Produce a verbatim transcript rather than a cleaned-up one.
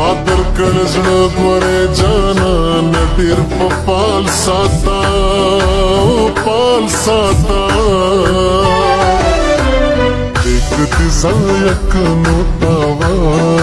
मातर कणजण गोरे जाना नदीर पाल साता पाल साता एक दिसायक नोतावा